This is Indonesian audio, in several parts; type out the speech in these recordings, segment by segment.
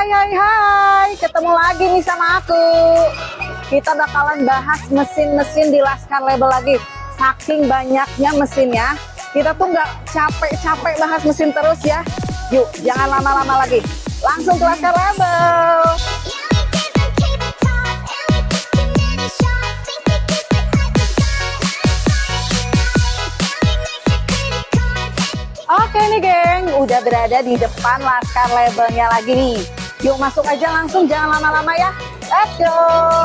Hai, ketemu lagi nih sama aku. Kita bakalan bahas mesin-mesin di Laskar Label lagi. Saking banyaknya mesinnya, kita tuh nggak capek-capek bahas mesin terus ya. Yuk, jangan lama-lama lagi. Langsung ke Laskar Label. Oke nih geng, udah berada di depan Laskar Labelnya lagi nih. Yuk masuk aja langsung, jangan lama-lama ya. Let's go.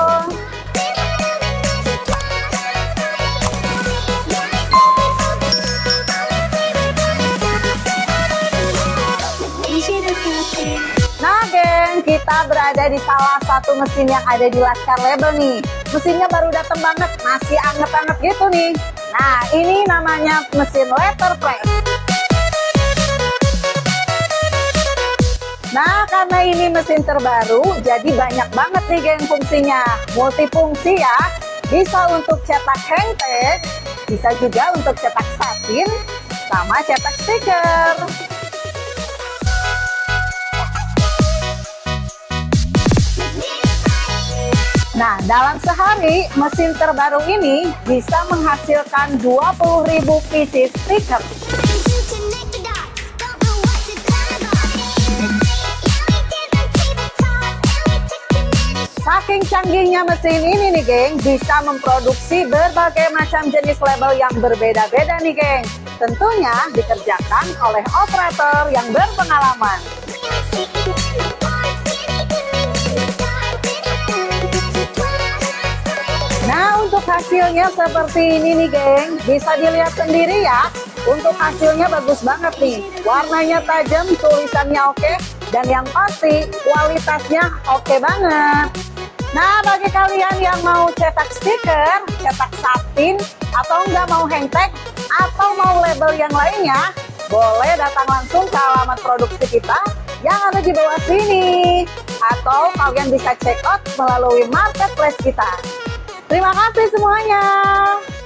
Nah geng, kita berada di salah satu mesin yang ada di Laskar Label nih. Mesinnya baru datang banget, masih anget-anget gitu nih. Nah ini namanya mesin letter press. Nah, karena ini mesin terbaru, jadi banyak banget nih geng fungsinya. Multifungsi ya, bisa untuk cetak hangtag, bisa juga untuk cetak satin, sama cetak stiker. Nah, dalam sehari, mesin terbaru ini bisa menghasilkan 20.000 pieces stiker. Saking canggihnya mesin ini nih geng, bisa memproduksi berbagai macam jenis label yang berbeda-beda nih geng. Tentunya dikerjakan oleh operator yang berpengalaman. Nah untuk hasilnya seperti ini nih geng, bisa dilihat sendiri ya. Untuk hasilnya bagus banget nih, warnanya tajam, tulisannya oke, dan yang pasti kualitasnya oke banget. Nah bagi kalian yang mau cetak stiker, cetak satin, atau nggak mau hangtag, atau mau label yang lainnya, boleh datang langsung ke alamat produksi kita yang ada di bawah sini. Atau kalian bisa check out melalui marketplace kita. Terima kasih semuanya.